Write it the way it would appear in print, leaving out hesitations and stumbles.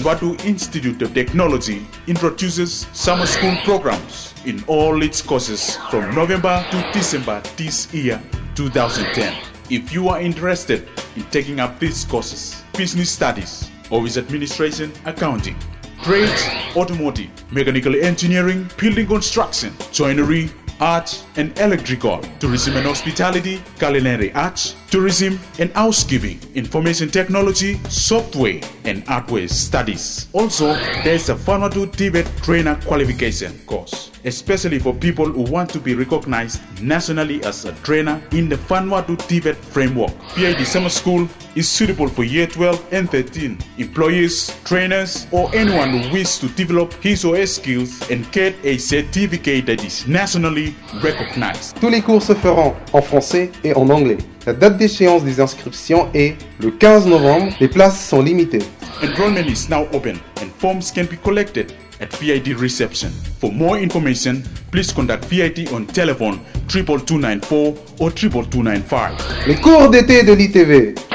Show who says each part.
Speaker 1: Vanuatu Institute of Technology introduces summer school programs in all its courses from November to December this year, 2010. If you are interested in taking up these courses, business studies, office administration, accounting, trades, automotive, mechanical engineering, building construction, joinery, art and electrical, tourism and hospitality, culinary arts, tourism and housekeeping, information technology, software and hardware studies. Also, there is a Vanuatu TVET trainer qualification course, especially for people who want to be recognized nationally as a trainer in the Vanuatu TVET framework. VIT Summer School is suitable for year 12 and 13 employees, trainers, or anyone who wishes to develop his or her skills and get a certificate that is nationally recognized.
Speaker 2: Tous les cours se feront en français et en anglais. La date d'échéance des inscriptions est le 15 novembre. Les places sont limitées.
Speaker 1: Enrollment is now open and forms can be collected at VIT reception. For more information, please contact VIT on telephone 22294 or 22295.
Speaker 2: Les cours d'été de l'ITV.